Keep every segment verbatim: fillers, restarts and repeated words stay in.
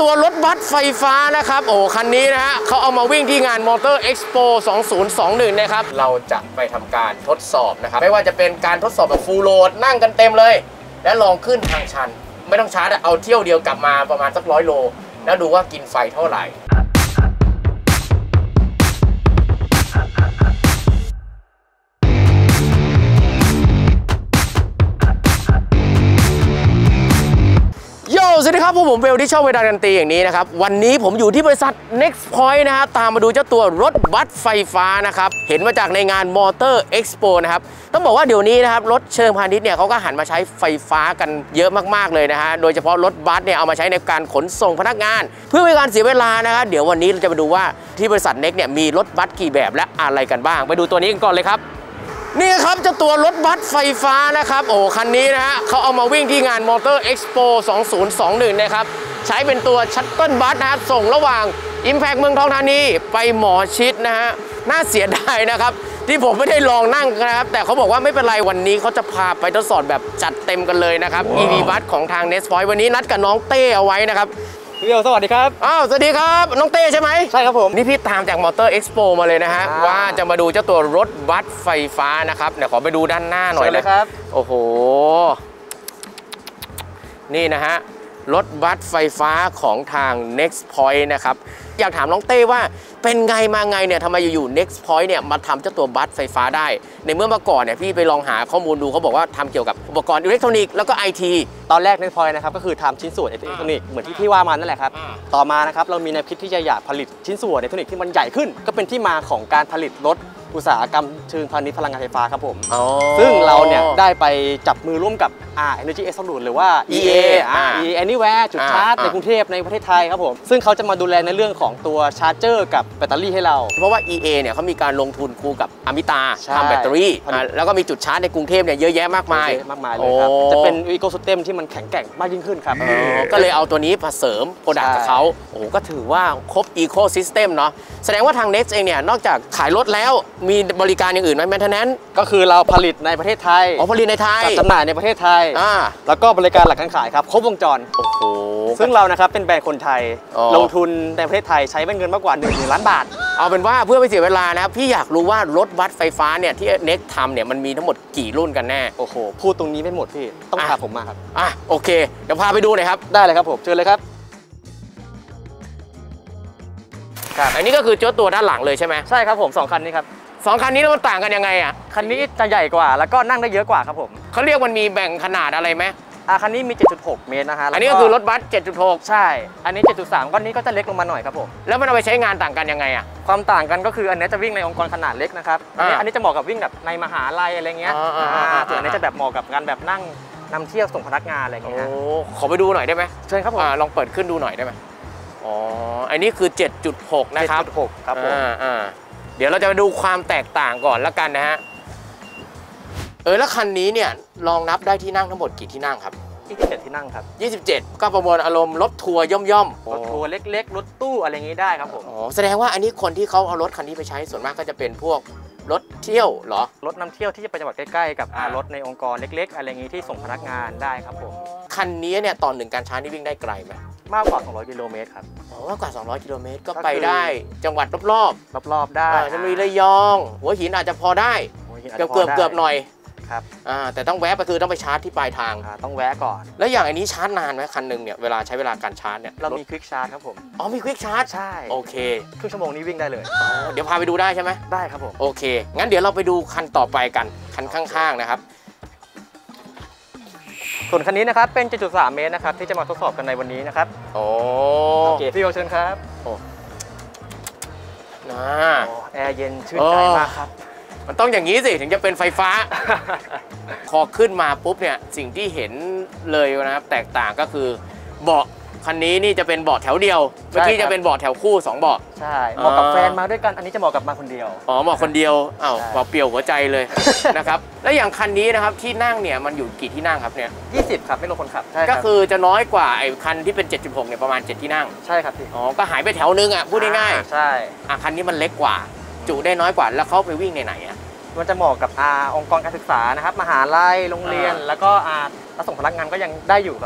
ตัวรถบัสไฟฟ้านะครับโอ้คันนี้นะฮะเขาเอามาวิ่งที่งาน Motor Expo สองพันยี่สิบเอ็ดนะครับเราจะไปทำการทดสอบนะครับไม่ว่าจะเป็นการทดสอบแบบ Full Load นั่งกันเต็มเลยและลองขึ้นทางชันไม่ต้องชาร์จเอาเที่ยวเดียวกลับมาประมาณสักร้อยโลแล้วดูว่ากินไฟเท่าไหร่สวัสดีครับผมเบลที่ชอบเวลาการันตีอย่างนี้นะครับวันนี้ผมอยู่ที่บริษัท Next Point นะฮะตามมาดูเจ้าตัวรถบัสไฟฟ้านะครับเห็นมาจากในงาน Motor Expo นะครับต้องบอกว่าเดี๋ยวนี้นะครับรถเชิงพาณิชย์เนี่ยเขาก็หันมาใช้ไฟฟ้ากันเยอะมากๆเลยนะฮะโดยเฉพาะรถบัสเนี่ยเอามาใช้ในการขนส่งพนักงานเพื่อไม่ให้การเสียเวลานะครับเดี๋ยววันนี้เราจะมาดูว่าที่บริษัท Next เนี่ยมีรถบัสกี่แบบและอะไรกันบ้างไปดูตัวนี้กันก่อนเลยครับนี่ครับเจ้าตัวรถบัสไฟฟ้านะครับโอ้คันนี้นะฮะเขาเอามาวิ่งที่งาน Motor Expo สองพันยี่สิบเอ็ดนะครับใช้เป็นตัวชัตเติลบัสนะฮะส่งระหว่าง Impact เมืองทองธานีไปหมอชิดนะฮะน่าเสียดายนะครับที่ผมไม่ได้ลองนั่งนะครับแต่เขาบอกว่าไม่เป็นไรวันนี้เขาจะพาไปทดสอบแบบจัดเต็มกันเลยนะครับ wow. อี วี บัสของทาง Next Point วันนี้นัดกับน้องเต้เอาไว้นะครับพี่เบลสวัสดีครับอ้าวสวัสดีครับน้องเต้ใช่ไหมใช่ครับผมนี่พี่ตามจาก Motor Expo มาเลยนะฮะว่าจะมาดูเจ้าตัวรถบัสไฟฟ้านะครับเดี๋ยวขอไปดูด้านหน้าหน่อยเลยครับโอ้โหนี่นะฮะรถบัสไฟฟ้าของทาง Next Point นะครับอยากถามน้องเต้ว่าเป็นไงมาไงเนี่ยทำไมอยู่ๆ Next Point เนี่ยมาทำเจ้าตัวบัสไฟฟ้าได้ในเมื่อเมื่อก่อนเนี่ยพี่ไปลองหาข้อมูลดูเขาบอกว่าทำเกี่ยวกับอุปกรณ์อิเล็กทรอนิกส์แล้วก็ ไอ ทีตอนแรก Next Point นะครับก็คือทำชิ้นส่วนอิเล็กทรอนิกส์เหมือนที่พี่ว่ามานั่นแหละครับต่อมานะครับเรามีแนวคิดที่จะอยากผลิตชิ้นส่วนอิเล็กทรอนิกส์ที่มันใหญ่ขึ้นก็เป็นที่มาของการผลิตรถอุตสาหกรรมเชิงพาณิชย์พลังงานไฟฟ้าครับผมซึ่งเราเนี่ยได้ไปจับมือร่วมกับ Energy Excellence หรือว่า อี เอ อี Anywhere จุดชาร์จในกรุงเทพในประเทศไทยครับผมซึ่งเขาจะมาดูแลในเรื่องของตัวชาร์จเจอร์กับแบตเตอรี่ให้เราเพราะว่า อี เอ เนี่ยเขามีการลงทุนคู่กับอมิตาทำแบตเตอรี่แล้วก็มีจุดชาร์จในกรุงเทพเนี่ยเยอะแยะมากมายมากมายเลยครับจะเป็นอีโคซิสเต็มที่มันแข็งแกร่งมากยิ่งขึ้นครับก็เลยเอาตัวนี้มาเสริมโปรดักต์กับเขาโอ้ก็ถือว่าครบอีโคซิสเต็มเนาะแสดงว่าทาง Next เองเนี่ยนอกจากขายรถแล้วมีบริการอย่างอื่นไหม Maintenance ก็คือเราผลิตในประเทศไทยอ๋อผลิตในไทยจัดจำหน่ายในประเทศไทยแล้วก็บริการหลักการขายครับครบวงจรโอ้โหซึ่งเรานะครับเป็นแบรนด์คนไทยลงทุนในประเทศไทยใช้เงินมากกว่าหนึ่งล้านบาทเอาเป็นว่าเพื่อไม่เสียเวลานะพี่อยากรู้ว่ารถบัสไฟฟ้าเนี่ยที่ Next ทำเนี่ยมันมีทั้งหมดกี่รุ่นกันแน่โอ้โหพูดตรงนี้ไม่หมดพี่ต้องพาผมมาครับอ่ะโอเคเดี๋ยวพาไปดูหน่อยครับได้เลยครับผมเชิญเลยครับครับอันนี้ก็คือเจ้าตัวด้านหลังเลยใช่ไหมใช่ครับผมสองคันนี้ครับสองคันนี้แล้วมันต่างกันยังไงอ่ะคันนี้จะใหญ่กว่าแล้วก็นั่งได้เยอะกว่าครับผมเขาเรียกมันมีแบ่งขนาดอะไรไหมอ่ะคันนี้มี เจ็ดจุดหก เมตรนะฮะอันนี้ก็คือรถบัส เจ็ดจุดหกใช่อันนี้ เจ็ดจุดสาม ก้อนนี้ก็จะเล็กลงมาหน่อยครับผมแล้วมันเอาไปใช้งานต่างกันยังไงอ่ะความต่างกันก็คืออันนี้จะวิ่งในองค์กรขนาดเล็กนะครับอันนี้อันนี้จะเหมาะกับวิ่งแบบในมหาลัยอะไรเงี้ยส่วนอันนี้จะแบบเหมาะกับงานแบบนั่งนำเที่ยวส่งพนักงานอะไรเงี้ยโอ้ขอไปดูหน่อยได้ไหมเชิญครับผมลองเปิดขึ้นดูหน่อยได้ไหมอ๋ออันนี้คือ เจ็ดจุดหก นะครับเจ็ดจุดหก ครับผมเดี๋ยวเราจะมาดูความแตกต่างก่อนแล้วกันนะฮะเออแล้วคันนี้เนี่ยลองนับได้ที่นั่งทั้งหมดกี่ที่นั่งครับยี่สิบเจ็ดที่นั่งครับยี่สิบเจ็ดก็ประมวลอารมณ์รถทัวร์ย่อมๆรถทัวร์เล็กๆรถตู้อะไรอย่างนี้ได้ครับผมอ๋อแสดงว่าอันนี้คนที่เขาเอารถคันนี้ไปใช้ส่วนมากก็จะเป็นพวกรถเที่ยวเหรอรถนำเที่ยวที่จะไปจังหวัดใกล้ๆกับรถในองค์กรเล็กๆอะไรอย่างนี้ที่ส่งพนักงานได้ครับผมคันนี้เนี่ยตอนหนึ่งการชาร์จนี่วิ่งได้ไกลไหมมากกว่าสองร้อยกิโลเมตรครับอ๋อมากกว่าสองร้อยกิโลเมตรก็ไปได้จังหวัดรอบๆรอบๆได้จะมีระยองหัวหินอาจจะพอได้เกือบเกือบเกือบหน่อยครับแต่ต้องแวะไปคือต้องไปชาร์จที่ปลายทางต้องแวะก่อนแล้วอย่างอันนี้ชาร์จนานไหมคันหนึ่งเนี่ยเวลาใช้เวลาการชาร์จเนี่ยเรามีควิกชาร์จครับผมอ๋อมีควิกชาร์จใช่โอเคครึ่งชั่วโมงนี้วิ่งได้เลยอ๋อเดี๋ยวพาไปดูได้ใช่ไหมได้ครับผมโอเคงั้นเดี๋ยวเราไปดูคันต่อไปกันคันข้างๆนะครับส่วนคันนี้นะครับเป็น เจ็ดจุดสาม เมตรนะครับที่จะมาทดสอบกันในวันนี้นะครับโอ้โอเคพี่โอเชิญครับโอ้น่าแอร์เย็นชื่นใจมากครับมันต้องอย่างนี้สิถึงจะเป็นไฟฟ้าพอขึ้นมาปุ๊บเนี่ยสิ่งที่เห็นเลยนะครับแตกต่างก็คือเบาะคันนี้นี่จะเป็นเบาะแถวเดียวเมื่อกี้จะเป็นเบาะแถวคู่สองเบาะใช่เหมาะกับแฟนมาด้วยกันอันนี้จะเหมาะกับมาคนเดียวอ๋อเหมาะคนเดียวอ้าวเปลี่ยวหัวใจเลยนะครับแล้วอย่างคันนี้นะครับที่นั่งเนี่ยมันอยู่กี่ที่นั่งครับเนี่ยยี่สิบครับไม่รวมคนขับก็คือจะน้อยกว่าไอ้คันที่เป็น เจ็ดจุดหก เนี่ยประมาณเจ็ดที่นั่งใช่ครับพี่อ๋อก็หายไปแถวนึงอ่ะพูดง่ายๆใช่อ่ะคันนี้มันเล็กกว่าจุได้น้อยกว่าแล้วเขาไปวิ่งในไหนอ่ะมันจะเหมาะกับอาองค์กรการศึกษานะครับมหาลัยโรงเรียนแล้วก็อารับส่งพนักงานก็ยังได้อยู่ครับผม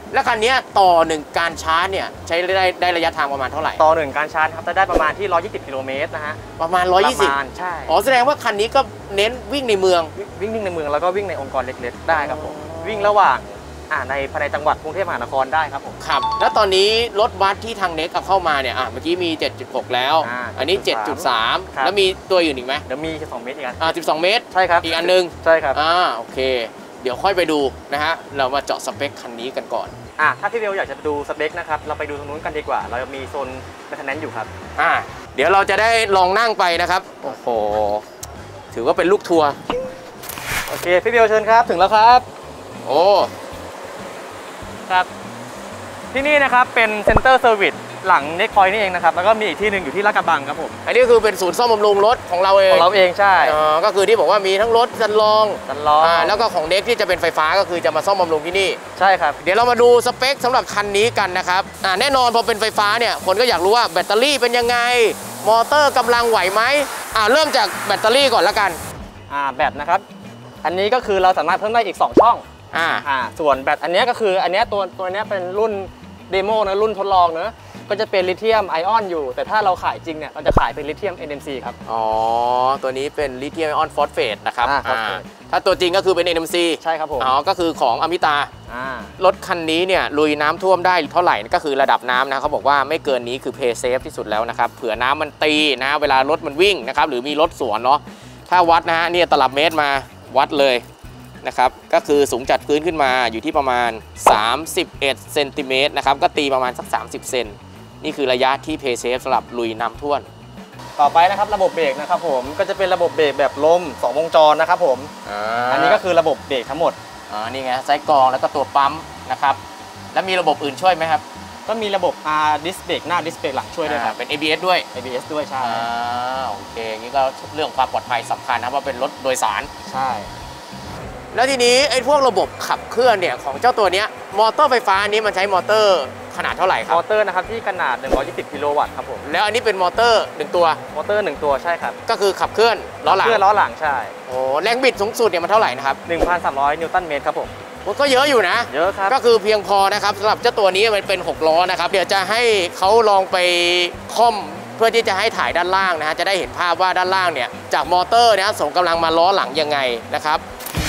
แล้วคันนี้ต่อหนึ่งการชาร์จเนี่ยใช้ได้ได้ระยะทางประมาณเท่าไหร่ต่อหนึ่งการชาร์จครับจะได้ประมาณที่หนึ่งร้อยยี่สิบกิโลเมตรนะฮะประมาณหนึ่งร้อยยี่สิบใช่อ๋อแสดงว่าคันนี้ก็เน้นวิ่งในเมืองวิ่งวิ่งในเมืองแล้วก็วิ่งในองค์กรเล็กๆได้ครับผมวิ่งระหว่างอ่าในภายในจังหวัดกรุงเทพมหานครได้ครับผมครับแล้วตอนนี้รถบัสที่ทางเน็กเอาเข้ามาเนี่ยอ่ะเมื่อกี้มี เจ็ดจุดหก แล้วออันนี้ เจ็ดจุดสาม แล้วมีตัวอื่นอีกไหมเดี๋ยวมีสิบสองเมตรอีกอันอ่าสิบสองเมตรใช่ครับอีกอันนึงใช่ครับอ่าโอเคเดี๋ยวค่อยไปดูนะฮะเรามาเจาะสเปคคันนี้กันก่อนอ่ะถ้าพี่เบลอยากจะดูสเปคนะครับเราไปดูตรงนู้นกันดีกว่าเรามีโซนแมนเทนแนนซ์อยู่ครับอ่าเดี๋ยวเราจะได้ลองนั่งไปนะครับโอ้โหถือว่าเป็นลูกทัวร์โอเคพี่เบลเชิญครับถึงแล้วครับโอ้ครับที่นี่นะครับเป็นเซ็นเตอร์เซอร์วิสหลังเน็กพอยต์นี่เองนะครับแล้วก็มีอีกที่หนึ่งอยู่ที่ลาดกระบังครับผมอันนี้คือเป็นศูนย์ซ่อมบำรุงรถของเราเองของเราเองใช่อ๋อก็คือที่บอกว่ามีทั้งรถจันลองจันลองอ่าแล้วก็ของเน็กที่จะเป็นไฟฟ้าก็คือจะมาซ่อมบำรุงที่นี่ใช่ครับเดี๋ยวเรามาดูสเปคสำหรับคันนี้กันนะครับอ่าแน่นอนพอเป็นไฟฟ้าเนี่ยคนก็อยากรู้ว่าแบตเตอรี่เป็นยังไงมอเตอร์กำลังไหวไหมอ่าเริ่มจากแบตเตอรี่ก่อนละกันอ่าแบตนะครับอันนี้ก็คือเราสามารถเพิ่มได้อีกสองช่องอ่าอ่าส่วนแบตอันนี้ก็คืออันนี้ตัวตัวนี้เป็นรุ่นเดโมนะรุ่นทดลองเนอะก็จะเป็นลิเธียมไอออนอยู่แต่ถ้าเราขายจริงเนี่ยเราจะขายเป็นลิเธียม เอ็น เอ็ม ซี ครับอ๋อตัวนี้เป็นลิเธียมไอออนฟอสเฟตนะครับถ้าตัวจริงก็คือเป็น เอ็น เอ็ม ซีใช่ครับผมอ๋อก็คือของอมิตารถคันนี้เนี่ยลุยน้ำท่วมได้เท่าไหร่ก็คือระดับน้ำนะเขาบอกว่าไม่เกินนี้คือเพย์เซฟที่สุดแล้วนะครับเผื่อน้ำมันตีนะเวลารถมันวิ่งนะครับหรือมีรถสวนเนาะถ้าวัดนะฮะเนี่ยตลับเมตรมาวัดเลยนะครับก็คือสูงจากพื้นขึ้นมาอยู่ที่ประมาณสามสิบเอ็ดเซนติเมตรนะครับก็ตีประมาณสักสามสิบเซนนี่คือระยะที่เพย์เซฟสำหรับลุยน้ำท่วมต่อไปนะครับระบบเบรกนะครับผมก็จะเป็นระบบเบรกแบบลมสองวงจรนะครับผมออันนี้ก็คือระบบเบรกทั้งหมดอ่านี่ไงไซส์กรองแล้วก็ตัวปั๊มนะครับแล้วมีระบบอื่นช่วยไหมครับก็มีระบบอ่าดิสเบรกหน้าดิสเบรกหลังช่วยด้วยครับเป็น เอ บี เอส ด้วยเอ บี เอส ด้วยใช่อ่าโอเคงี้ก็เรื่องความปลอดภัยสำคัญนะเพราะเป็นรถโดยสารใช่แล้วทีนี้ไอ้พวกระบบขับเคลื่อนเนี่ยของเจ้าตัวนี้มอเตอร์ไฟฟ้านี้มันใช้มอเตอร์ขนาดเท่าไหร่ครับมอเตอร์นะครับที่ขนาดหนึ่งร้อยยี่สิบกิโลวัตต์ครับผมแล้วอันนี้เป็นมอเตอร์หนึ่งตัวมอเตอร์หนึ่งตัวใช่ครับก็คือขับเคลื่อนล้อหลังเคลื่อนล้อหลังใช่โอ้แรงบิดสูงสุดเนี่ยมันเท่าไหร่นะครับหนึ่งพันสามร้อย นิวตันเมตรครับผมก็เยอะอยู่นะเยอะครับก็คือเพียงพอนะครับสำหรับเจ้าตัวนี้มันเป็นหกล้อนะครับเดี๋ยวจะให้เขาลองไปค่อมเพื่อที่จะให้ถ่ายด้านล่างนะฮะจะได้เห็นภาพว่าด้านล่างเนี่ยจากมอเตอร์เนี่ยส่งกำลังมาล้อหลังยังไงนะครับ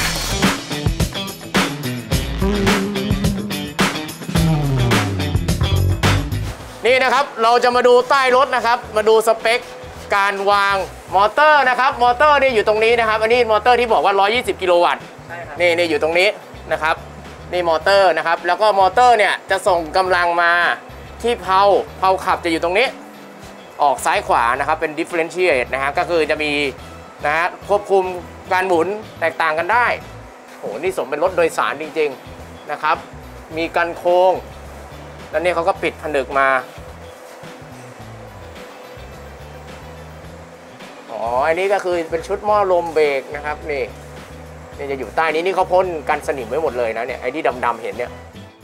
นี่นะครับเราจะมาดูใต้รถนะครับมาดูสเปคการวางมอเตอร์นะครับมอเตอร์นี่อยู่ตรงนี้นะครับอันนี้มอเตอร์ที่บอกว่าหนึ่งร้อยยี่สิบกิโลวัตต์ใช่ครับนี่นี่อยู่ตรงนี้นะครับนี่มอเตอร์นะครับแล้วก็มอเตอร์เนี่ยจะส่งกำลังมาที่เพลาเพลาขับจะอยู่ตรงนี้ออกซ้ายขวานะครับเป็น differentiate นะฮะก็คือจะมีนะฮะควบคุมการหมุนแตกต่างกันได้โหนี่สมเป็นรถโดยสารจริงๆนะครับมีกันโค้งแล้วนี่เขาก็ปิดผนึกมาอ๋ออันนี้ก็คือเป็นชุดหม้อลมเบรกนะครับนี่นี่จะอยู่ใต้นี้นี่เขาพ่นกันสนิมไว้หมดเลยนะเนี่ยไอ้ที่ดำๆเห็นเนี่ย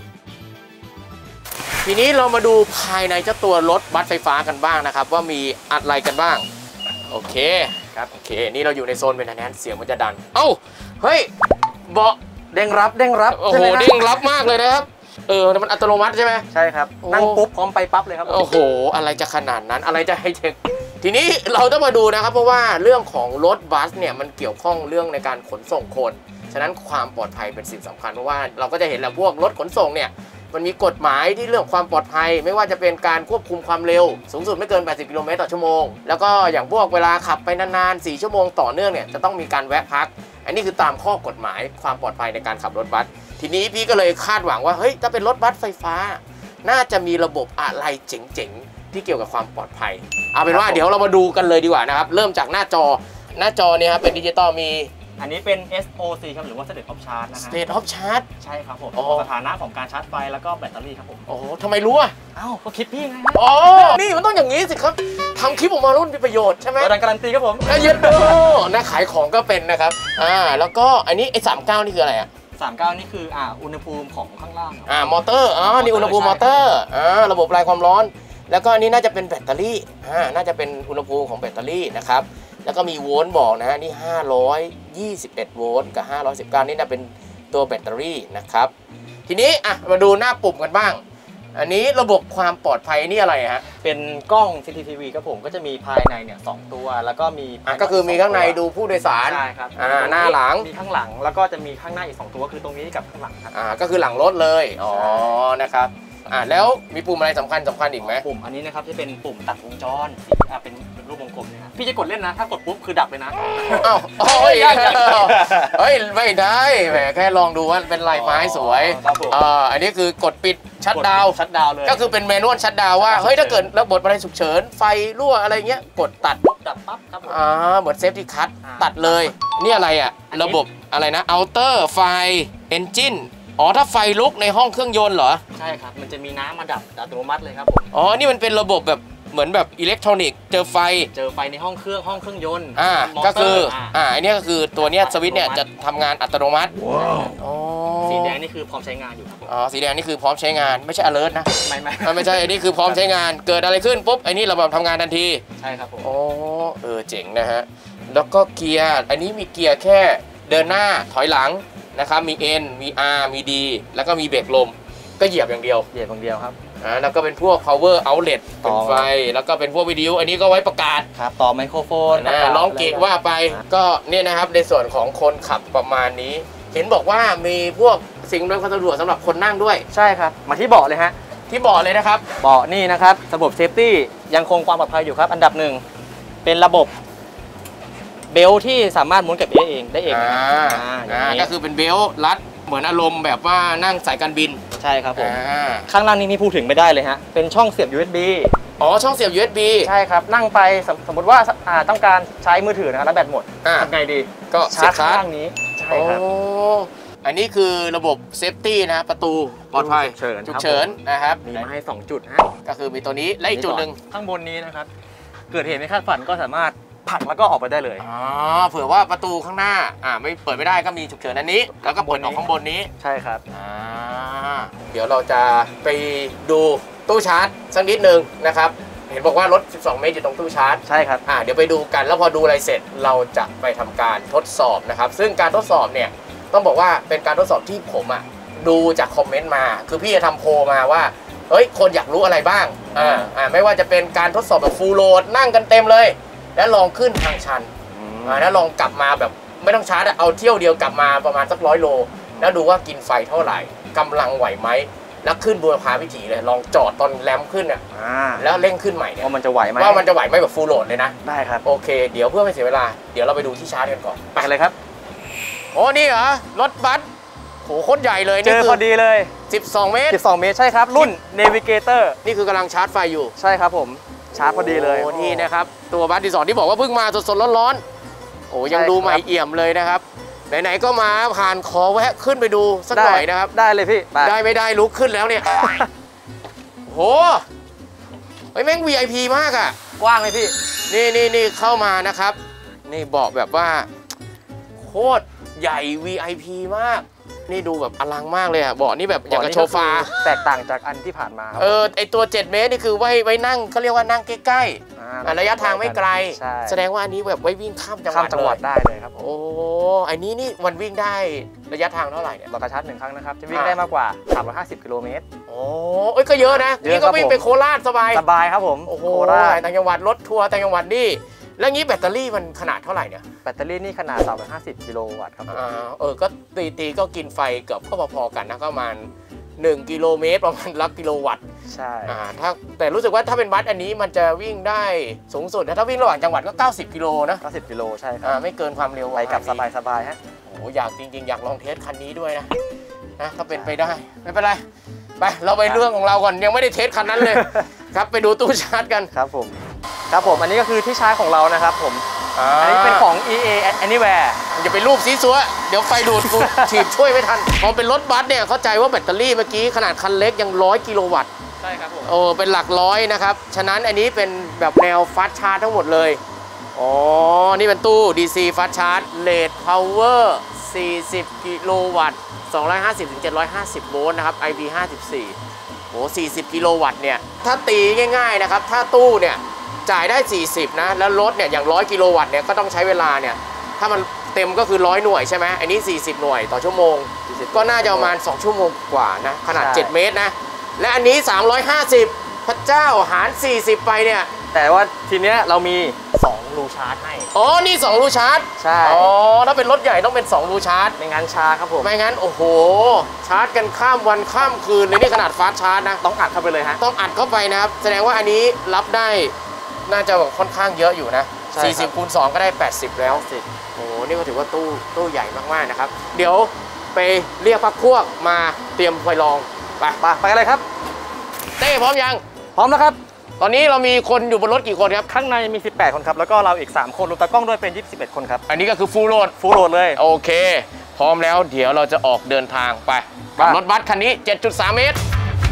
ทีนี้เรามาดูภายในเจ้าตัวรถบัสไฟฟ้ากันบ้างนะครับว่ามีอะไรกันบ้างโอเคครับโอเคนี่เราอยู่ในโซนเป็นแนนเสียงมันจะดังเอ้าเฮ้ยเบาะเด้งรับเด้งรับโอ้โหเด้งรับมากเลยนะครับเออมันอัตโนมัติใช่ไหมใช่ครับนั่งปุ๊บพร้อมไปปั๊บเลยครับโอ้โหอะไรจะขนาดนั้นอะไรจะไฮเทคทีนี้เราต้องมาดูนะครับเพราะว่าเรื่องของรถบัสเนี่ยมันเกี่ยวข้องเรื่องในการขนส่งคนฉะนั้นความปลอดภัยเป็นสิ่งสำคัญเพราะว่าเราก็จะเห็นแล้วพวกรถขนส่งเนี่ยมันมีกฎหมายที่เรื่องความปลอดภัยไม่ว่าจะเป็นการควบคุมความเร็วสูงสุดไม่เกินแปดสิบกิโลเมตรต่อชั่วโมงแล้วก็อย่างพวกเวลาขับไปนานๆสี่ชั่วโมงต่อเนื่องเนี่ยจะต้องมีการแวะพักอันนี้คือตามข้อกฎหมายความปลอดภัยในการขับรถบัสทีนี้พี่ก็เลยคาดหวังว่าเฮ้ยถ้าเป็นรถบัสไฟฟ้าน่าจะมีระบบอะไรเจ๋งๆที่เกี่ยวกับความปลอดภัยเอาเป็นว่าเดี๋ยวเรามาดูกันเลยดีกว่านะครับเริ่มจากหน้าจอหน้าจอเนี่ยครับเป็นดิจิตอลมีอันนี้เป็น เอส โอ ซี ครับหรือว่า State of Charge นะฮะ State of Charge ใช่ครับผมสถานะของการชาร์จไฟแล้วก็แบตเตอรี่ครับผมโอ้ทำไมรู้อ่ะอ้าวก็คลิปพี่ไงอ๋อนี่มันต้องอย่างนี้สิครับทำคลิปออกมาแล้วมีประโยชน์ใช่ไหมการการันตีครับผมเยอะโตนะขายของก็เป็นนะครับอ่าแล้วก็อันนี้ไอ้สามเก้านี่คืออะไรอ่ะสามสิบเก้านี่คืออ่าอุณหภูมิของข้างล่างอ่ามอเตอร์อ๋อนี่อุณหภูมิมอเตอร์อ่าระบบระบายความร้อนแล้วก็อันนี้น่าจะเป็นแบตเตอรี่อ่าน่าจะเป็นอุณหภูมิของแบตเตอรี่นะครับแล้วก็มีโวลต์บอกนะฮะนี่ห้าร้อยยี่สิบเอ็ดโวลต์กับห้าร้อยสิบเก้านี่น่าเป็นตัวแบตเตอรี่นะครับทีนี้อ่ะมาดูหน้าปุ่มกันบ้างอันนี้ระบบความปลอดภัยนี่อะไรฮะเป็นกล้อง ซี ซี ที วี ครับผมก็จะมีภายในเนี่ยสองตัวแล้วก็มีก็คือมีข้างในดูผู้โดยสารใช่ครับอ่าหน้าหลังมีข้างหลังแล้วก็จะมีข้างหน้าอีกสองตัวคือตรงนี้กับข้างหลังครับอ่าก็คือหลังรถเลยอ๋อนะครับอ่าแล้วมีปุ่มอะไรสำคัญสำคัญอีกไหมปุ่มอันนี้นะครับจะเป็นปุ่มตัดวงจรอ่าเป็นรูปวงกลมนะครับพี่จะกดเล่นนะถ้ากดปุ๊บคือดับเลยนะอ้าวโอ้ยเฮ้ยไม่ได้แหมแค่ลองดูว่าเป็นลายไม้สวยอ่าอันนี้คือกดปิดชัตดาวน์ชัตดาวน์เลยก็คือเป็นเมนูชัตดาวน์ว่าเฮ้ยถ้าเกิดระบบอะไรฉุกเฉินไฟรั่วอะไรเงี้ยกดตัดดับปั๊บครับอ่าเหมือนเซฟตี้คัทตัดเลยนี่อะไรอ่ะระบบอะไรนะอัลเตอร์ไฟเอนจินอ๋อถ้าไฟลุกในห้องเครื่องยนต์เหรอใช่ครับมันจะมีน้ำมาดับอัตโนมัติเลยครับผมอ๋อนี่มันเป็นระบบแบบเหมือนแบบอิเล็กทรอนิกส์เจอไฟเจอไฟในห้องเครื่องห้องเครื่องยนต์อ่าก็คืออ่าอันนี้ก็คือตัวเนี้ยสวิตช์เนี่ยจะทำงานอัตโนมัติอ๋อสีแดงนี่คือพร้อมใช้งานอยู่ครับอ๋อสีแดงนี่คือพร้อมใช้งานไม่ใช่ alert นะไม่ไม่ไม่ใช่อันนี้คือพร้อมใช้งานเกิดอะไรขึ้นปุ๊บไอ้นี่ระบบทำงานทันทีใช่ครับผมอ๋อเออเจ๋งนะฮะแล้วก็เกียร์อันนี้มีเกียร์แค่เดินหน้าถอยหลังนะครับมี N มี R มี D แล้วก็มีเบรกลมก็เหยียบอย่างเดียวเหยียบอย่างเดียวครับอ่าแล้วก็เป็นพวก power outlet เป็นไฟแล้วก็เป็นพวกวิทยุอันนี้ก็ไว้ประกาศครับต่อไมโครโฟนนะร้องเกะว่าไปก็เนี่ยนะครับในส่วนของคนขับประมาณนี้เห็นบอกว่ามีพวกสิ่งอำนวยความสะดวกสำหรับคนนั่งด้วยใช่ครับมาที่เบาะเลยฮะที่เบาะเลยนะครับเบาะนี่นะครับระบบเซฟตี้ยังคงความปลอดภัยอยู่ครับอันดับหนึ่งเป็นระบบเบลที่สามารถม้วนกับเองได้เองอ่าก็คือเป็นเบลรัดเหมือนอารมณ์แบบว่านั่งสายการบินใช่ครับผมข้างล่างนี้นี่พูดถึงไม่ได้เลยฮะเป็นช่องเสียบ ยู เอส บีอ๋อช่องเสียบ ยู เอส บีใช่ครับนั่งไปสมมติว่าต้องการใช้มือถือนะครับแล้วแบตหมดทำไงดีก็ชาร์จข้างนี้ใช่ครับอันนี้คือระบบเซฟตี้นะประตูปลอดภัยฉุกเฉินนะครับมีมาให้สองจุดฮะก็คือมีตัวนี้และอีกจุดหนึ่งข้างบนนี้นะครับเกิดเหตุไม่คาดฝันก็สามารถผลักแล้วก็ออกไปได้เลยอ๋อเผื่อว่าประตูข้างหน้าอ่าไม่เปิดไม่ได้ก็มีฉุกเฉินอันนี้แล้วก็เปิดออกข้างบนนี้ใช่ครับอ่าเดี๋ยวเราจะไปดูตู้ชาร์จสักนิดนึงนะครับเห็นบอกว่ารถสิบสองเมตรอยู่ตรงตู้ชาร์จใช่ครับอ่าเดี๋ยวไปดูกันแล้วพอดูอะไรเสร็จเราจะไปทำการทดสอบนะครับซึ่งการทดสอบเนี่ยต้องบอกว่าเป็นการทดสอบที่ผมอ่ะดูจากคอมเมนต์มาคือพี่จะทำโพลมาว่าเฮ้ยคนอยากรู้อะไรบ้างอ่าอ่าไม่ว่าจะเป็นการทดสอบแบบฟูลโหลดนั่งกันเต็มเลยแล้วลองขึ้นทางชันแล้วลองกลับมาแบบไม่ต้องชาร์จเอาเที่ยวเดียวกลับมาประมาณสักร้อยโลแล้วดูว่ากินไฟเท่าไหร่กำลังไหวไหมแล้วขึ้นบูรพาวิถีเลยลองจอดตอนแรมขึ้นอ่ะแล้วเร่งขึ้นใหม่เนี่ยว่ามันจะไหวไหมว่ามันจะไหวไหมแบบฟูลโหลดเลยนะได้ครับโอเคเดี๋ยวเพื่อไม่เสียเวลาเดี๋ยวเราไปดูที่ชาร์จกันก่อนไปเลยครับโอ้นี่เหรอรถบัสโหโคตรใหญ่เลยเจอพอดีเลยสิบสองเมตรสิบสองเมตรใช่ครับรุ่น Navigator นี่คือกำลังชาร์จไฟอยู่ใช่ครับผมชาร์จพอดีเลยโอ้นี่นะครับตัวบัสที่สองที่บอกว่าเพิ่งมาสดๆร้อนๆโอ้ยังดูใหม่เอี่ยมเลยนะครับไหนๆก็มาผ่านขอแวะขึ้นไปดูสักหน่อยนะครับได้เลยพี่ได้ไม่ได้ลุกขึ้นแล้วเนี่ยโหไอ้แม่ง วี ไอ พี มากอ่ะกว้างเลยพี่นี่นี่นี่เข้ามานะครับนี่เบาะแบบว่าโคตรใหญ่ วี ไอ พี มากนี่ดูแบบอลังมากเลยอ่ะเบาะนี่แบบอย่างกับโชฟาแตกต่างจากอันที่ผ่านมาเออไอตัวเจ็ดเมตรนี่คือไว้ไว้นั่งเขาเรียกว่านั่งใกล้ๆระยะทางไม่ไกลแสดงว่าอันนี้แบบไว้วิ่งข้ามจังหวัดจังหวัดได้เลยครับโอ้อันนี้นี่มันวิ่งได้ระยะทางเท่าไหร่เนี่ยต่อกระชับหนึ่งครั้งนะครับจะวิ่งได้มากกว่าสามร้อยห้าสิบกิโลเมตรโอ้เอ้ยก็เยอะนะนี่ก็วิ่งไปโคราชสบายสบายครับผมโอ้โหต่างจังหวัดรถทัวร์ต่างจังหวัดนี่แล้วงี้แบตเตอรี่มันขนาดเท่าไหร่เนี่ยแบตเตอรี่นี่ขนาดสามร้อยห้าสิบกิโลวัตต์ครับอ่าเออก็ตีตีก็กินไฟเกือบก็พอๆกันนะก็ประมาณหนึ่งกิโลเมตรประมาณลักกิโลวัตต์ใช่อ่าถ้าแต่รู้สึกว่าถ้าเป็นบัสอันนี้มันจะวิ่งได้สูงสุดถ้าวิ่งระหว่างจังหวัดก็เก้าสิบกิโลนะเก้าสิบกิโลใช่ครับอ่าไม่เกินความเร็วไปกับสบายๆฮะโอ้อยากจริงๆอยากลองเทสคันนี้ด้วยนะนะถ้าเป็นไปได้ไม่เป็นไรไปเราไปเรื่องของเราก่อนยังไม่ได้เทสคันนั้นเลยครับไปดูตู้ชาร์จกันครับผมครับผมอันนี้ก็คือที่ชาร์จของเรานะครับผมอันนี้เป็นของ อี เอ Anywhere อย่าไปรูปซีซัวเดี๋ยวไฟดูดกูถีบช่วยไม่ทันพอเป็นรถบัสเนี่ยเข้าใจว่าแบตเตอรี่เมื่อกี้ขนาดคันเล็กยังร้อยกิโลวัตต์ใช่ครับผมโอ้เป็นหลักร้อยนะครับฉะนั้นอันนี้เป็นแบบแนวฟาสต์ชาร์จทั้งหมดเลยอ๋อนี่เป็นตู้ ดี ซี ฟาสต์ชาร์จเรทพาวเวอร์สี่สิบกิโลวัตต์สองร้อยห้าสิบถึงเจ็ดร้อยห้าสิบโวลต์นะครับ ไอ พี ห้าสิบสี่โอ้สี่สิบกิโลวัตต์เนี่ยถ้าตีง่ายๆนะครับถ้าตู้เนี่ยจ่ายได้สี่สิบนะแล้วรถเนี่ยอย่างร้อยกิโลวัตต์เนี่ยก็ต้องใช้เวลาเนี่ยถ้ามันเต็มก็คือร้อยหน่วยใช่ไหมอันนี้สี่สิบหน่วยต่อชั่วโมงก็น่าจะประมาณสองชั่วโมงกว่านะขนาดเจ็ดเมตรนะและอันนี้สามร้อยห้าสิบพระเจ้าหารสี่สิบไปเนี่ยแต่ว่าทีเนี้ยเรามีสองรูชาร์จให้อ๋อนี่สองรูชาร์จใช่อ๋อถ้าเป็นรถใหญ่ต้องเป็นสองรูชาร์จไม่งั้นชาครับผมไม่งั้นโอ้โหชาร์จกันข้ามวันข้ามคืนเลยนี่ขนาดฟาสต์ชาร์จนะต้องอัดเข้าไปเลยฮะต้องอัดเข้าไปนะครับแสดงว่าอันนี้รับได้น่าจะค่อนข้างเยอะอยู่นะสี่สิบคูณสองก็ได้แปดสิบแล้วโอ้โหนี่ก็ถือว่าตู้ตู้ใหญ่มากๆนะครับเดี๋ยวไปเรียกพักพวกมาเตรียมไปลองไปไปไปอะไรครับเต้พร้อมยังพร้อมแล้วครับตอนนี้เรามีคนอยู่บนรถกี่คนครับข้างในมีสิบแปดคนครับแล้วก็เราอีกสามคนรวมตากล้องด้วยเป็นยี่สิบเอ็ดคนครับอันนี้ก็คือฟูลโหลดฟูลโหลดเลยโอเคพร้อมแล้วเดี๋ยวเราจะออกเดินทางไปกับรถบัสคันนี้ เจ็ดจุดสาม เมตร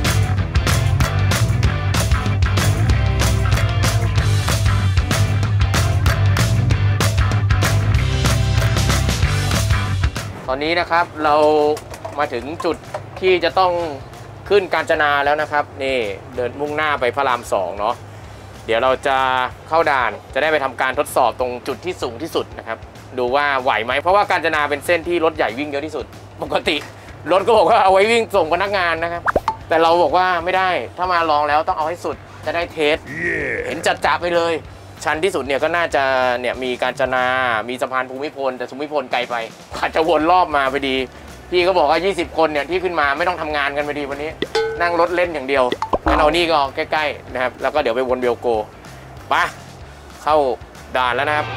ตอนนี้นะครับเรามาถึงจุดที่จะต้องขึ้นกาญจนาแล้วนะครับนี่เดินมุ่งหน้าไปพระรามสองเนาะเดี๋ยวเราจะเข้าด่านจะได้ไปทำการทดสอบตรงจุดที่สูงที่สุดนะครับดูว่าไหวไหมเพราะว่ากาญจนาเป็นเส้นที่รถใหญ่วิ่งเยอะที่สุดปกติรถก็บอกว่าเอาไว้วิ่งส่งพนักงานนะครับแต่เราบอกว่าไม่ได้ถ้ามาลองแล้วต้องเอาให้สุดจะได้เทส yeah. เห็นจัดจ่าไปเลยชันที่สุดเนี่ยก็น่าจะเนี่ยมีกาญจนามีสะพานภูมิพลแต่ภูมิพลไกลไปอาจจะวนรอบมาไปดีพี่ก็บอกว่ายี่สิบคนเนี่ยที่ขึ้นมาไม่ต้องทำงานกันไปดีวันนี้นั่งรถเล่นอย่างเดียวงั้นเอานี่ก็ใกล้ๆนะครับแล้วก็เดี๋ยวไปวนเบลโกไปเข้าด่านแล้วนะครับ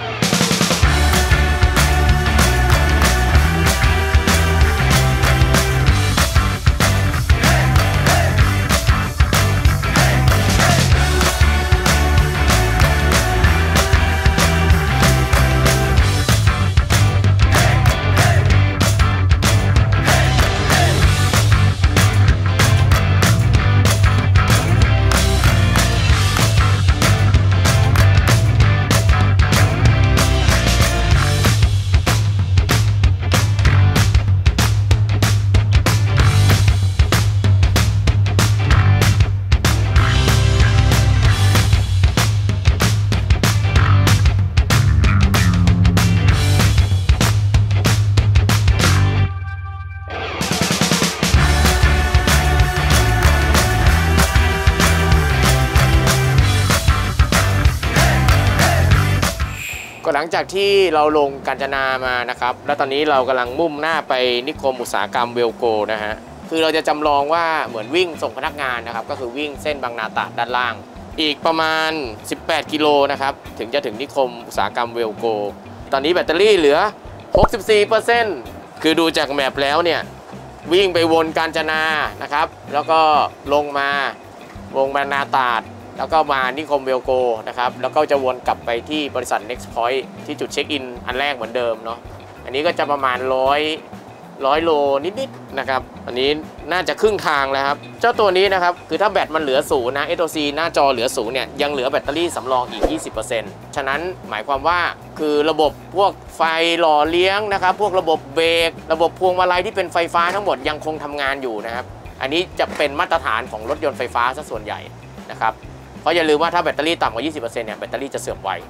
หลังจากที่เราลงกาญจนามานะครับแล้วตอนนี้เรากำลังมุ่งหน้าไปนิคมอุตสาหกรรมเวลโกนะฮะคือเราจะจำลองว่าเหมือนวิ่งส่งพนักงานนะครับก็คือวิ่งเส้นบางนาตราดด้านล่างอีกประมาณสิบแปดกิโลนะครับถึงจะถึงนิคมอุตสาหกรรมเวลโกตอนนี้แบตเตอรี่เหลือ หกสิบสี่เปอร์เซ็นต์ คือดูจากแมปแล้วเนี่ยวิ่งไปวนกาญจนานะครับแล้วก็ลงมาวงบางนาตราดแล้วก็มานิคมเวลโกนะครับแล้วก็จะวนกลับไปที่บริษัท Next Point ที่จุดเช็คอินอันแรกเหมือนเดิมเนาะอันนี้ก็จะประมาณร้อยร้อยโลนิดๆนะครับอันนี้น่าจะครึ่งทางแล้วครับเจ้าตัวนี้นะครับคือถ้าแบตมันเหลือศูนย์นะ เอส โอ ซี หน้าจอเหลือศูนย์เนี่ยยังเหลือแบตเตอรี่สำรองอีก ยี่สิบเปอร์เซ็นต์ ฉะนั้นหมายความว่าคือระบบพวกไฟหล่อเลี้ยงนะครับพวกระบบเบรกระบบพวงมาลัยที่เป็นไฟฟ้าทั้งหมดยังคงทำงานอยู่นะครับอันนี้จะเป็นมาตรฐานของรถยนต์ไฟฟ้าซะส่วนใหญ่นะครับเพราะอย่าลืมว่าถ้าแบตเตอรี่ต่ำกว่า ยี่สิบเปอร์เซ็นต์ เนี่ยแบตเตอรี่จะเสื่อมไว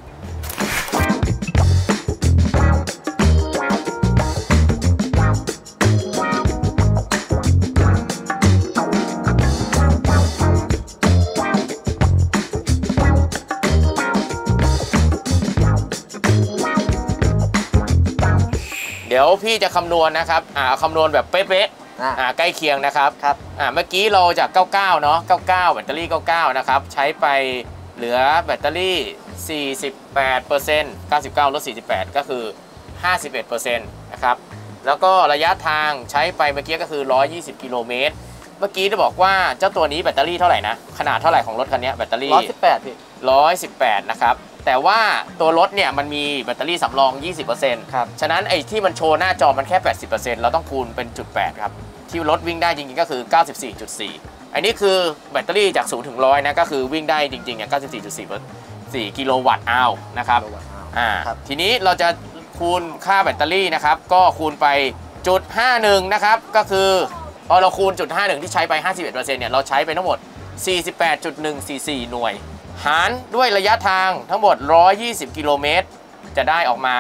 เดี๋ยวพี่จะคำนวณนะครับอ่าคำนวณแบบเป๊ะอ่าใกล้เคียงนะครับครับอ่าเมื่อกี้เราจากเก้าสิบเก้าเนาะเก้าสิบเก้าแบตเตอรี่เก้าสิบเก้านะครับใช้ไปเหลือแบตเตอรี่ สี่สิบแปดเปอร์เซ็นต์ เก้าสิบเก้าลดสี่สิบแปดก็คือ ห้าสิบเอ็ดเปอร์เซ็นต์ นะครับแล้วก็ระยะทางใช้ไปเมื่อกี้ก็คือหนึ่งร้อยยี่สิบกิโลเมตรเมื่อกี้จะบอกว่าเจ้าตัวนี้แบตเตอรี่เท่าไหร่นะขนาดเท่าไหร่ของรถคันนี้แบตเตอรี่หนึ่งร้อยสิบแปดพี่หนึ่งร้อยสิบแปดนะครับแต่ว่าตัวรถเนี่ยมันมีแบตเตอรี่สำรอง ยี่สิบเปอร์เซ็นต์ ครับฉะนั้นไอ้ที่มันโชว์หน้าจอมันแค่ แปดสิบเปอร์เซ็นต์ เราต้องคูณเป็นจุดแปดครับที่รถวิ่งได้จริงๆก็คือ เก้าสิบสี่จุดสี่ อันนี้คือแบตเตอรี่จากศูนย์ถึงหนึ่งร้อยนะก็คือวิ่งได้จริงๆเนี่ย เก้าสิบสี่จุดสี่ กิโลวัตต์อาวนะครับอ่าทีนี้เราจะคูณค่าแบตเตอรี่นะครับก็คูณไปจุดห้าสิบเอ็ดนะครับก็คือพอเราคูณจุดห้าสิบเอ็ดที่ใช้ไป ห้าสิบเอ็ดเปอร์เซ็นต์ เนี่ยเราใช้ไปทั้งหมด สี่สิบแปดจุดหนึ่งสี่สี่ หน่วยหารด้วยระยะทางทั้งหมดหนึ่งร้อยยี่สิบกิโลเมตรจะได้ออกมา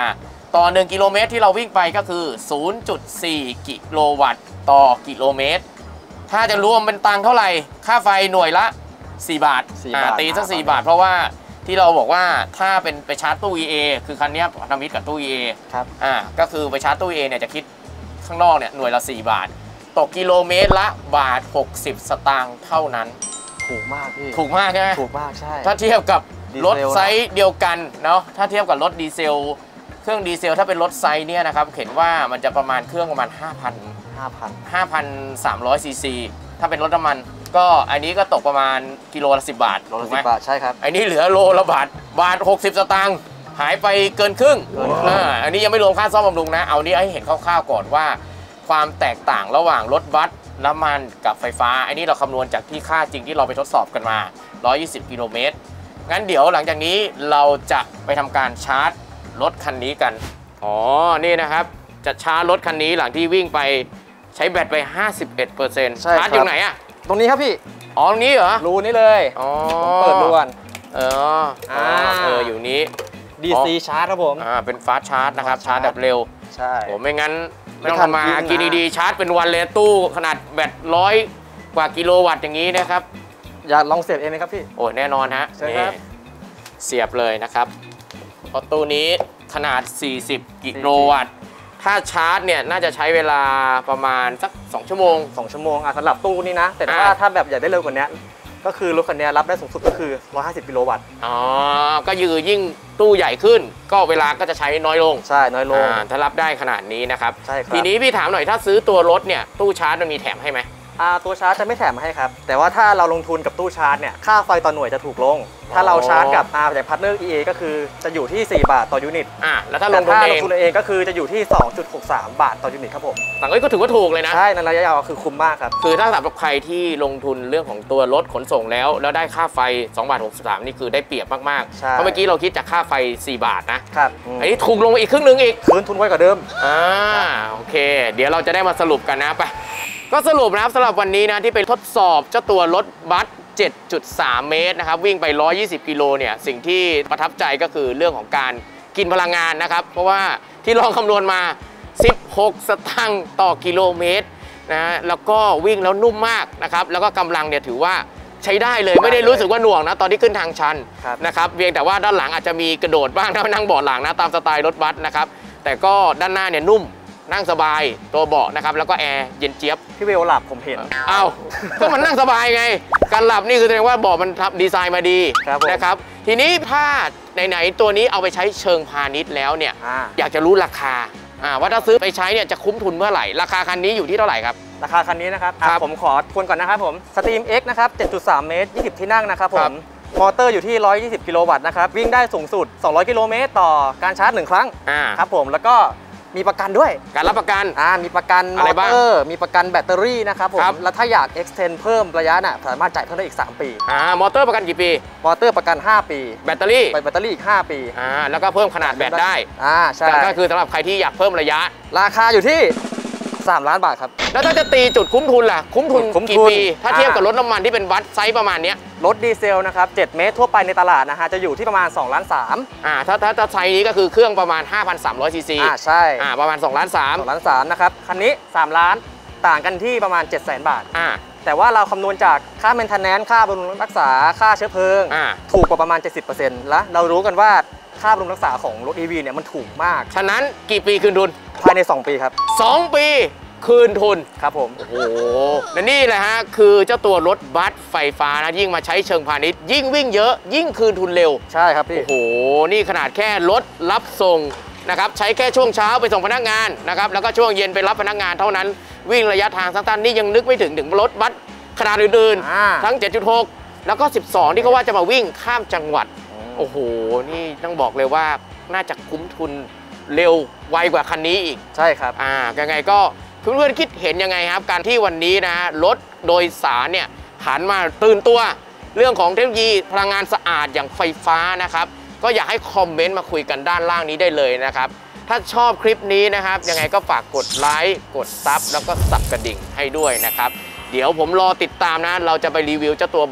ต่อหนึ่งกิโลเมตรที่เราวิ่งไปก็คือ ศูนย์จุดสี่ กิโลวัตต์ต่อกิโลเมตรถ้าจะรวมเป็นตังค์เท่าไหร่ค่าไฟหน่วยละสี่บาทอ่าตีสักสี่บาทเพราะว่าที่เราบอกว่าถ้าเป็นไปชาร์จตู้ อี เอ คือคันนี้พันธมิตรกับตู้ อี เอครับอ่าก็คือไปชาร์จตู้ อี เอ เนี่ยจะคิดข้างนอกเนี่ยหน่วยละสี่บาทตกกิโลเมตรละบาทหกสิบสตางค์เท่านั้นถูกมากพี่ถูกมากใช่ไหมถูกมากใช่ถ้าเทียบกับรถไซส์เดียวกันเนาะถ้าเทียบกับรถดีเซลเครื่องดีเซลถ้าเป็นรถไซส์เนี่ยนะครับเห็นว่ามันจะประมาณเครื่องประมาณ ห้าพันห้าพันห้าพันสามร้อย ซีซีถ้าเป็นรถน้ำมันก็อันนี้ก็ตกประมาณกิโลละสิบบาทโลละสิบบาทใช่ครับอันนี้เหลือโลละบาทบาทหกสิบสตางค์หายไปเกินครึ่งอ่าอันนี้ยังไม่รวมค่าซ่อมบำรุงนะเอานี้ให้เห็นคร่าวๆก่อนว่าความแตกต่างระหว่างรถบัสน้ำมันกับไฟฟ้าอันนี้เราคำนวณจากที่ค่าจริงที่เราไปทดสอบกันมาหนึ่งร้อยยี่สิบกิโลเมตรงั้นเดี๋ยวหลังจากนี้เราจะไปทำการชาร์จรถคันนี้กันอ๋อนี่นะครับจะชาร์จรถคันนี้หลังที่วิ่งไปใช้แบตไป ห้าสิบเอ็ดเปอร์เซ็นต์ ชาร์จอยู่ไหนอะตรงนี้ครับพี่อ๋อตรงนี้เหรอรูนี้เลยอ๋อเปิดรูกันเอออ่าเอออยู่นี้ดี ซี ชาร์จครับผมอ่าเป็นฟาสชาร์จนะครับชาร์จแบบเร็วใช่โอ้ไม่งั้นไม่ต้องมากินดีๆชาร์จเป็นวันเลยตู้ขนาดแบตร้อยกว่ากิโลวัตต์อย่างนี้นะครับอยากลองเสียบเองไหมครับพี่โอ้แน่นอนฮะใช่ครับเสียบเลยนะครับเพราะตู้นี้ขนาดสี่สิบกิโลวัตต์ถ้าชาร์จเนี่ยน่าจะใช้เวลาประมาณสักสองชั่วโมงสองชั่วโมงอ่ะสำหรับตู้นี้นะแต่ถ้าถ้าแบบอยากได้เร็วกว่านี้ก็คือรถคันนี้รับได้สูงสุดก็คือหนึ่งร้อยห้าสิบกิโลวัตต์อ๋อก็ยือยิ่งตู้ใหญ่ขึ้นก็เวลาก็จะใช้น้อยลงใช่น้อยลงถ้ารับได้ขนาดนี้นะครับใช่ครับทีนี้พี่ถามหน่อยถ้าซื้อตัวรถเนี่ยตู้ชาร์จมันมีแถมให้ไหมอ่าตัวชาร์จจะไม่แถมมาให้ครับแต่ว่าถ้าเราลงทุนกับตู้ชาร์จเนี่ยค่าไฟต่อหน่วยจะถูกลงถ้าเราชาร์จกับอาอย่างพาร์ทเนอร์ อี เอ ก็คือจะอยู่ที่สี่บาทต่อยูนิตอ่าแล้วถ้าลงทุนเองลงทุนเองก็คือจะอยู่ที่ สองจุดหกสาม บาทต่อยูนิตครับผมแต่ก็ถือว่าถูกเลยนะใช่ในระยะยาวคือคุ้มมากครับคือถ้าสำหรับใครที่ลงทุนเรื่องของตัวรถขนส่งแล้วแล้วได้ค่าไฟสองบาทหกสิบสามนี่คือได้เปรียบมากๆเพราะเมื่อกี้เราคิดจากค่าไฟสี่บาทนะครับอันนี้ถูกลงมาอีกครึ่งนึงอีกคืนทุนไว้กว่าเดิมอ่าโอเคเดี๋ยวเราจะได้มาสรุปกันนะไปก็สรุปนะครับสำหรับวันนี้นะที่ไปทดสอบเจ้าตัวรถบัส เจ็ดจุดสาม เมตรนะครับวิ่งไปหนึ่งร้อยยี่สิบกิโลเนี่ยสิ่งที่ประทับใจก็คือเรื่องของการกินพลังงานนะครับเพราะว่าที่ลองคำนวณมาสิบหกสตางค์ต่อกิโลเมตรนะแล้วก็วิ่งแล้วนุ่มมากนะครับแล้วก็กำลังเนี่ยถือว่าใช้ได้เลยไม่ได้รู้สึกว่าหน่วงนะตอนที่ขึ้นทางชันนะครับเพียงแต่ว่าด้านหลังอาจจะมีกระโดดบ้างถ้านั่งเบาะหลังนะตามสไตล์รถบัสนะครับแต่ก็ด้านหน้าเนี่ยนุ่มนั่งสบายตัวเบาะนะครับแล้วก็แอร์เย็นเจี๊ยบพี่เวลหลับผมเห็นอ้าวก็มันนั่งสบายไงการหลับนี่คือแสดงว่าเบาะมันดีไซน์มาดีนะครับทีนี้ถ้าไหนๆตัวนี้เอาไปใช้เชิงพาณิชย์แล้วเนี่ย อ, อยากจะรู้ราคาว่าถ้าซื้อไปใช้เนี่ยจะคุ้มทุนเมื่อไหร่ราคาคันนี้อยู่ที่เท่าไหร่ครับราคาคันนี้นะครับผมขอทวนก่อนนะครับผมสตรีม X นะครับ เจ็ดจุดสาม เมตรยี่สิบที่นั่งนะครับผมมอเตอร์อยู่ที่หนึ่งร้อยยี่สิบกิโลวัตต์นะครับวิ่งได้สูงสุดสองร้อยกิโลเมตรต่อการชาร์จหนึ่งครั้งครับผมแล้วก็มีประกันด้วยการรับประกันอ่ามีประกันมอเตอร์มีประกันแบตเตอรี่นะครับผมแล้วถ้าอยาก extend เพิ่มระยะน่ะสามารถจ่ายเพิ่มได้อีกสามปีอ่ามอเตอร์ประกันกี่ปีมอเตอร์ประกันห้าปีแบตเตอรี่ไปแบตเตอรี่อีกห้าปีอ่าแล้วก็เพิ่มขนาดแบตได้อ่าใช่ก็คือสำหรับใครที่อยากเพิ่มระยะราคาอยู่ที่สามล้านบาทครับแล้วถ้าจะตีจุดคุ้มทุนล่ะคุ้มทุนกี่ปีถ้าเทียบกับรถน้ำมันที่เป็นวัดไซส์ประมาณนี้รถดีเซลนะครับเจ็ดเมตรทั่วไปในตลาดนะฮะจะอยู่ที่ประมาณสองล้านสามอ่าถ้าถ้าถ้าไซส์นี้ก็คือเครื่องประมาณ ห้าพันสามร้อย ซีซีอ่าใช่อ่าประมาณสองล้านสามสองล้านสามนะครับคันนี้สามล้านต่างกันที่ประมาณ เจ็ดแสน บาทอ่าแต่ว่าเราคำนวณจากค่าเมนเทนแนนซ์ค่าบำรุงรักษาค่าเชื้อเพลิงถูกกว่าประมาณ เจ็ดสิบเปอร์เซ็นต์ แล้วเรารู้กันว่าค่าบำรุงรักษาของรถ อี วี เนี่ยมันถูกมากฉะนั้นกี่ปีคืนทุนภายในสองปีครับสองปีคืนทุนครับผมโอ้โหและนี่แหละฮะคือเจ้าตัวรถบัสไฟฟ้านะยิ่งมาใช้เชิงพาณิชย์ยิ่งวิ่งเยอะยิ่งคืนทุนเร็วใช่ครับพี่โอ้โหนี่ขนาดแค่รถรับส่งนะครับใช้แค่ช่วงเช้าไปส่งพนักงานนะครับแล้วก็ช่วงเย็นไปรับพนักงานเท่านั้นวิ่งระยะทางสั้นๆนี่ยังนึกไม่ถึงถึงรถบัสขนาดอื่นๆทั้ง เจ็ดจุดหก แล้วก็สิบสองที่เขาว่าจะมาวิ่งข้ามจังหวัดโอ้โหนี่ต้องบอกเลยว่าน่าจะคุ้มทุนเร็วไวกว่าคันนี้อีกใช่ครับอ่ายังไงก็เพื่อนๆคิดเห็นยังไงครับการที่วันนี้นะรถโดยสารเนี่ยหันมาตื่นตัวเรื่องของเทคโนโลยีพลังงานสะอาดอย่างไฟฟ้านะครับก็อยากให้คอมเมนต์มาคุยกันด้านล่างนี้ได้เลยนะครับถ้าชอบคลิปนี้นะครับยังไงก็ฝากกดไลค์กดซับแล้วก็สับกระดิ่งให้ด้วยนะครับเดี๋ยวผมรอติดตามนะเราจะไปรีวิวเจ้าตัวบัส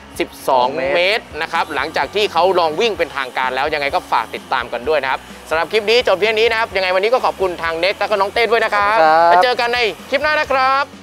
สิบสอง เมตรนะครับหลังจากที่เขาลองวิ่งเป็นทางการแล้วยังไงก็ฝากติดตามกันด้วยนะครับสำหรับคลิปนี้จบเพียงนี้นะครับยังไงวันนี้ก็ขอบคุณทางเน็กแล้วก็น้องเต้ด้วยนะครับแล้วเจอกันในคลิปหน้านะครับ